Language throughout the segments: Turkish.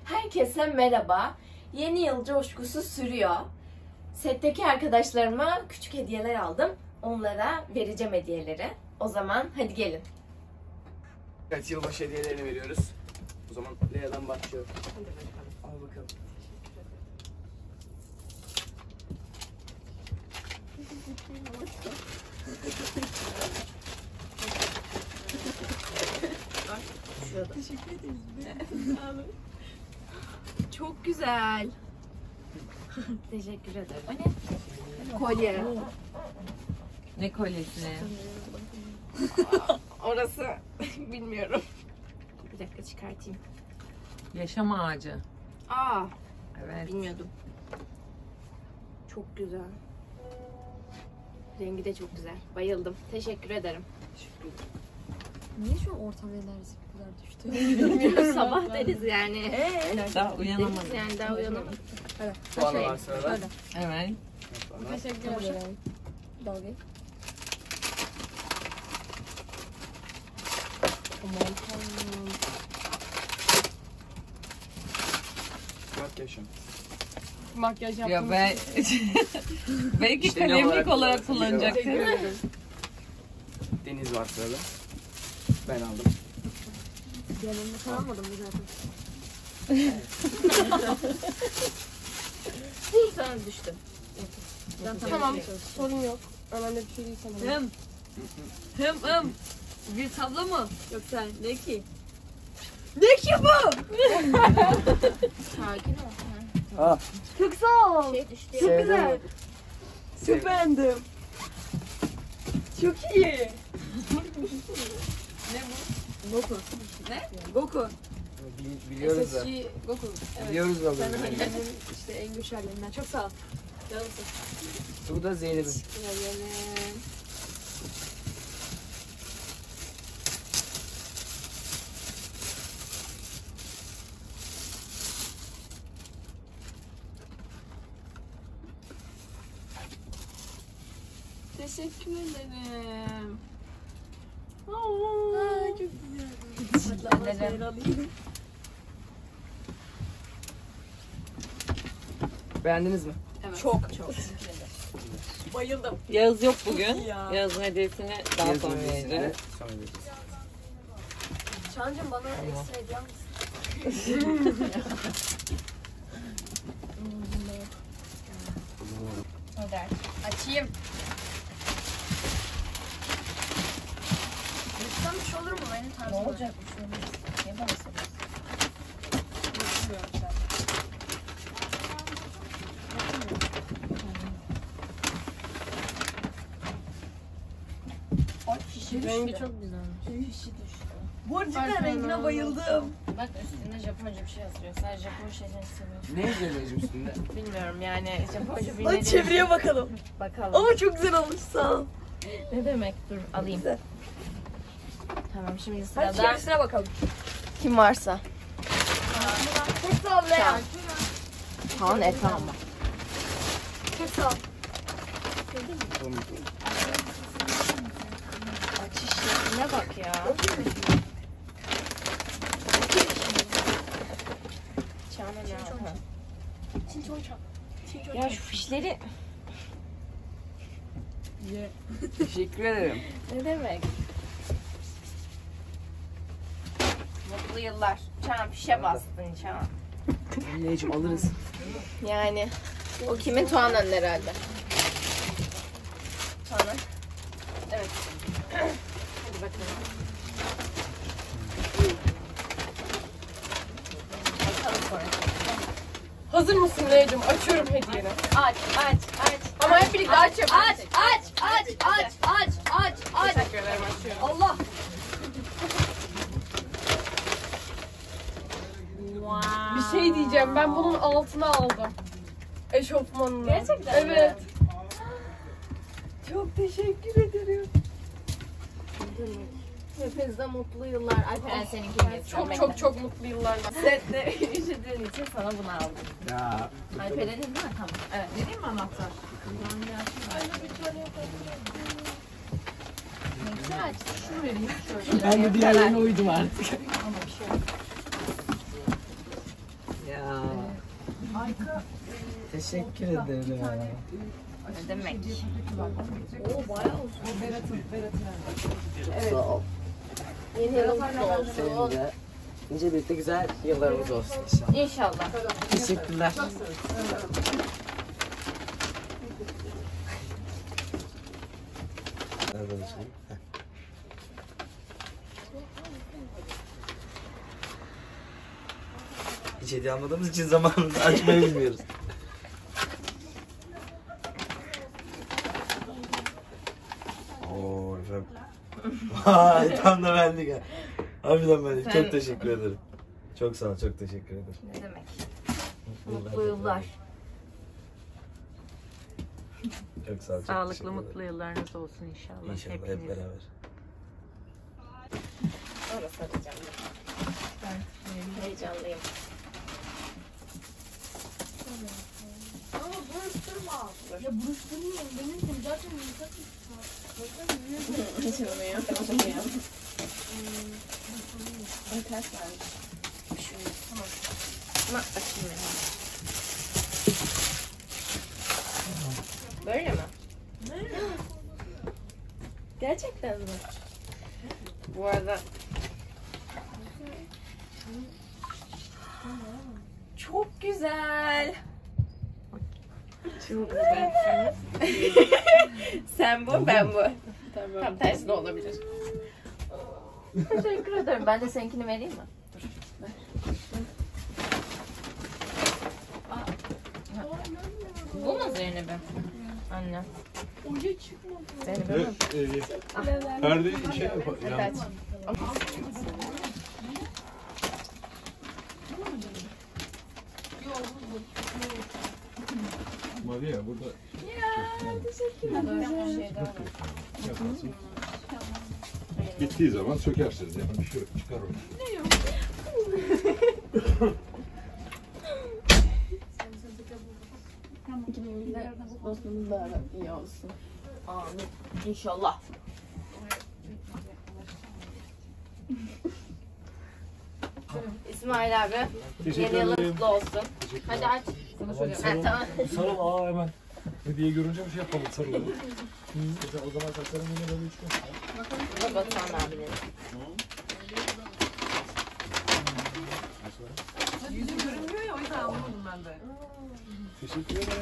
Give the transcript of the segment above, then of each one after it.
Herkese merhaba. Yeni yıl coşkusu sürüyor. Setteki arkadaşlarıma küçük hediyeler aldım. Onlara vereceğim hediyeleri. O zaman hadi gelin. Evet, yılbaşı hediyelerini veriyoruz. O zaman Lea'dan başlıyor. Al bakalım. Teşekkür ederiz. Çok güzel. Teşekkür ederim. O ne? Kolye. Ne kolyesi? Orası bilmiyorum. Bir dakika çıkartayım. Yaşam ağacı. Aa, Evet. bilmiyordum. Çok güzel. Rengi de çok güzel. Bayıldım. Teşekkür ederim. Niye şu an ortam enerjisi bu kadar düştü? Bilmiyorum, sabah deriz yani. Daha uyanamadım. Deriz yani, daha uyanamadım. Puanı var sırada. Evet. Teşekkür ederim. Dalga. Aman tanrım. Makyajım. Makyaj yaptım. Ya ben belki İşte ne kalemlik olarak kullanacak? kullanacaktım. Deniz var sırada. Ben aldım. Yanımda kalmadım mı zaten? Sana düştüm. Tamam. Sorun yok. Önemli bir şey değil sanırım. Hım. Bir tablo mu? Yoksa ne ki? Sakin ol. Ah, Çok sağ ol. Şey düştü. Çok güzel. Çok beğendim. Çok iyi. Ne bu? Goku. Ne? Goku. Biliyoruz da. SSG Goku. Evet. Biliyoruz da. Sen benim işte en güçlü hallerinden. Çok sağ ol. Canımsın. Bu da Zeynep'in. Yani. Teşekkür ederim. Aa, çok güzel. Ederim. alayım. Beğendiniz mi? Evet. Çok. Bayıldım. Yağız yok bugün. Ya. Yağız'ın hediyesini daha Yazın sonra hediyesini de vereceğiz. sonra vereceğiz. Çancım bana ekstra hediye almışsın. Hadi açayım. Lütfen bir şey olur mu? Benim Ne tarzım olacak bu şöyle? Niye bana soruyorsun? Rengi çok güzelmiş. Şişi düştü. Bu arada rengine bayıldım. Bak üstünde Japonca bir şey yazıyor. Sen Japon şeyleri seviyorsun. Ne yazıyor üstünde? Bilmiyorum yani Japonca bir Hadi çeviriye bakalım. Bakalım. Ama çok güzel olmuş sağ ol. Ne demek? Dur alayım. Güzel. Tamam şimdi Hadi sırada çevirisine bakalım. kim varsa. Çok sağ ol Lea. Kaan Efe ama. Çok sağ ol. Açış şekline bak ya. Çağla ne yapalım? Çinçon çap. Ya şu fişleri Teşekkür ederim. ne demek? Mutlu yıllar. Çağan fişe bastın Çağan. Anneciğim alırız. Yani o kimin? Tuana'nın herhalde. Tuana. Evet. Hadi bakalım. Bakalım sonra. Hazır mısın Lea'cığım? Açıyorum hediyeni. Aç. Ama hep birlikte açıyorum. Aç. Teşekkür ederim açıyorum. Allah. Bir şey diyeceğim. Ben bunun altına aldım. Eşofmanını. Gerçekten Evet. mi? Çok teşekkür ederim. Hepinize mutlu yıllar. Alperen seninkini getirdim. Çok mutlu yıllar. Sette üşüdüğün için sana bunu aldım. Ya. Alperen'in değil mi? Tamam. Evet. Vereyim mi anahtar? Neyse aç. Şunu vereyim. Şöyle. Ben de diğerlerine uydum artık. Ama bir şey yok. Teşekkür ederim. Ne demek? Sağ ol. Yeni yılın kutlu Senin olsun. de nice birlikte güzel yıllarımız olsun inşallah. İnşallah. Teşekkürler. Nereden açayım? Heh. Hiç hediye almadığımız için zamanımızı açmayı bilmiyoruz. Oo efendim. Vay tam da benlik ha. Harbiden benlik. Çok teşekkür ederim. Çok sağ ol, çok teşekkür ederim. Ne demek? Mutlu yıllar. Çok sağ ol, çok Sağlıklı, teşekkür mutlu ederim. yıllarınız olsun inşallah. İnşallah hep hepiniz. beraber. Orası arayacağım. Ben heyecanlıyım. Açılmıyor. Açılmıyor. Ters vermiş. Şunu. Tamam. Ama açılmıyor. Böyle mi? Gerçekten mi? Bu arada çok güzel. Çok güzel. Sen bu, ben bu. Tamam. Tam tersi de olabilir. Teşekkür ederim. Ben de seninkini vereyim mi? Dur. Ver. Bu mu Zeynep'im? Anne. Zeynep'im mi? Perdeyi şey yap. Hadi aç. Maria burada yaparsın. Bittiği zaman sökersiniz. Yani bir şey yok. Çıkar onu. Dostumuz da iyi olsun. Amin. İnşallah. İsmail abi, yeni yılın kutlu olsun. Hadi aç. Ha, tamam. Sarıl hemen. Hediye görünce bir şey yapalım sarılalım. O zaman saçlarım yine böyle üçgen. Bu da Batuhan abinin. Yüzü görünmüyor ya o yüzden anlamadım ben de. Teşekkür ederim.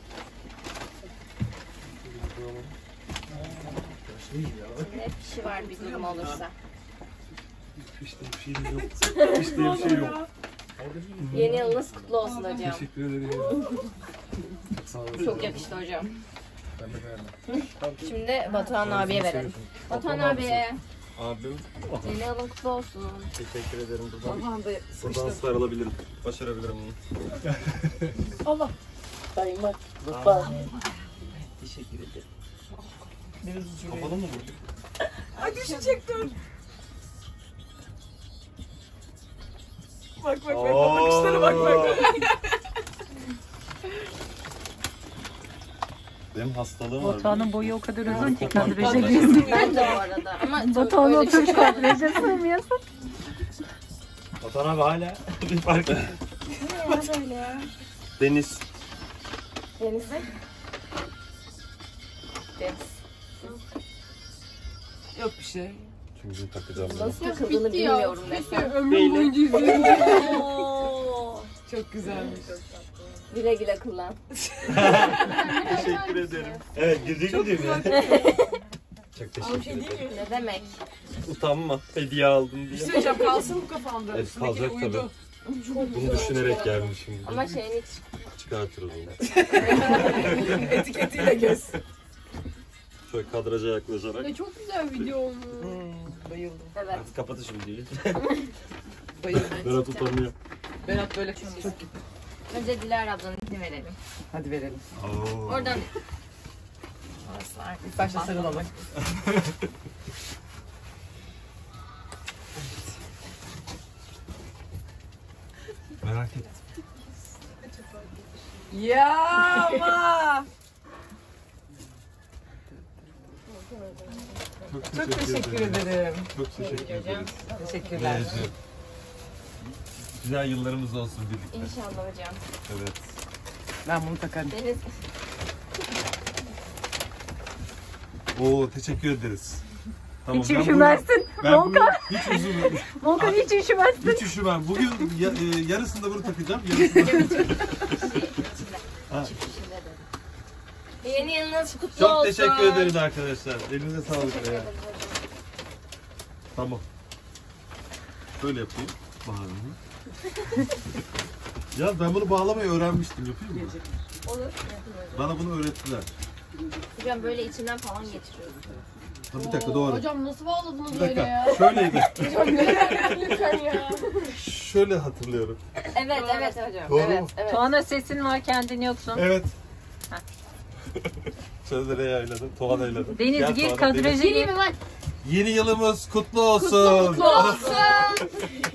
Hep kişi var bir durum olursa. İşte bir şeyim yok. İşte bir şey yok. Yeni yılınız kutlu olsun hocam. Teşekkür ederim. Sağ olun. Çok yakıştı hocam. Ben de beğendim. Şimdi Batuhan abiye verelim. Batuhan abi, Abim. yeni yılın kutlu olsun. Teşekkür ederim. Buradan sarılabilirim. Başarabilirim bunu. Dayım bak. Lütfen. Teşekkür ederim. Kapalı mı bu? Ay düşecek dur. Bak bakışlara bak. Benim hastalığım var. Batuhan'ın boyu o kadar uzun ki Kapalı. kadraja girmiyor. Ben de bu arada. Ama Batuhan'ı öyle bir oturup şey kadraja sığmıyorsun. Vatan abi hala bir fark yok. Deniz. Deniz mi? Deniz. Yok bir şey. Çünkü takacağım ben. Nasıl takıldığını bilmiyorum desem. Ömrüm boyunca izledim. Oo. Çok güzelmiş. Güle güle kullan. Teşekkür ederim. Evet güzel gidiyorum ya. Çok teşekkür ederim. Ne demek? Utanma. Hediye aldım diye. Söyleyeceğim kalsın bu kafamda. Evet, Üstündeki kalacak uydu. Bunu düşünerek gelmişim. Ama şeyini hiç Çıkartırız onu. Etiketiyle göz. Şöyle kadraja yaklaşarak. Çok güzel video olmuş. Bayıldım. evet. Hadi kapatın şu videoyu. Bayıldım. Berat utanmıyor. Berat böyle çok Önce Dilara ablanın izni verelim. Hadi verelim. Oo. Oradan. Orası var. İlk başta sarılalım. Merak ettim. Ya ama. Çok teşekkür ederim. Çok teşekkür ederiz. Teşekkürler. Güzel yıllarımız olsun birlikte. İnşallah hocam. Evet. Ben bunu takarım. Deniz. Oo, teşekkür ederiz. Tamam, Hiç ben üşümezsin. Ben Volkan, hiç üzülmem. Volkan hiç üşümezsin. Hiç üşümem. Bugün yarısını da bunu takacağım. Yarısını da... Yeni yılınız kutlu Çok olsun. teşekkür ederiz arkadaşlar. Elinize sağlık ya. Tamam. Şöyle yapayım. Bağlayayım. Ya ben bunu bağlamayı öğrenmiştim. Yapayım mı? Olur. Bana bunu öğrettiler. Hocam böyle içinden falan geçiriyoruz. Ha, bir dakika doğru. Hocam nasıl bağladınız Bir böyle dakika. ya? Şöyleydi. Lütfen ya. Şöyle hatırlıyorum. Evet hocam. Doğru evet, mu? evet. Tuana sesin var, kendin yoksun. Evet. Sözlere yayladım. Tuğan'a yayladım. Deniz Gel gir Tuğan'a, kadraja Deniz. gir. Yeni yılımız kutlu olsun. Kutlu olsun.